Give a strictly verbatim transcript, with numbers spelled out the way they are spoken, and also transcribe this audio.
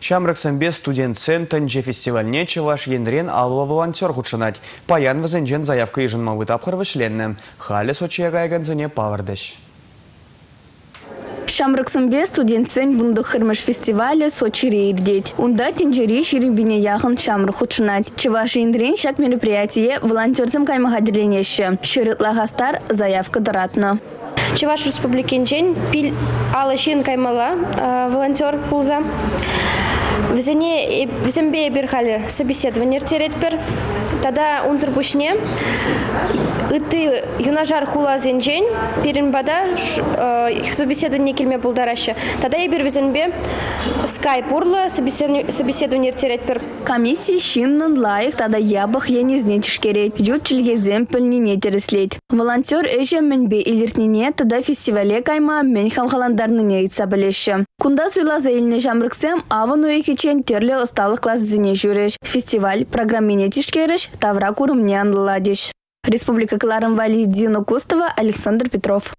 Шамраксамбе студент центр же фестивальне чеваш енрен алва волонтер худшанать. Паян вазенжен заявка еженмавы тапхар вышленне. Халі сочия гайганзыне павардыш. Шамраксамбе студент центр вундых хырмыш фестиваля Сочи рейдеть. Унда тенджери ширинбине яхан шамры худшанать. Чеваш енрен шак мероприятие волонтерцам каймахадерленеще. Ширытла гастар заявка доратна. Чеваш республикин пил алашин каймала волонтер пулза. В зембе берхали собеседование теретпер. Тогда унзер бушне. И ты юнажар хула зенжень перенбада собеседование кельме булдараща. Тогда я бер в зембе скайп урла собеседование теретпер. Комиссия шиннан лайк тогда ябах я не знетишь керет. Ютчильге земпель не тереслеть. Волонтер эже менбе илертнине тогда фестивале кайма мен хамхаландарны не итсабелеще. Кунда суйла заильне жамрыксем авану екичен терле осталых класс зене жүреш. Фестиваль программине тишкереш тавра курымне анладиш. Республика Кларым Валидина Кустова, Александр Петров.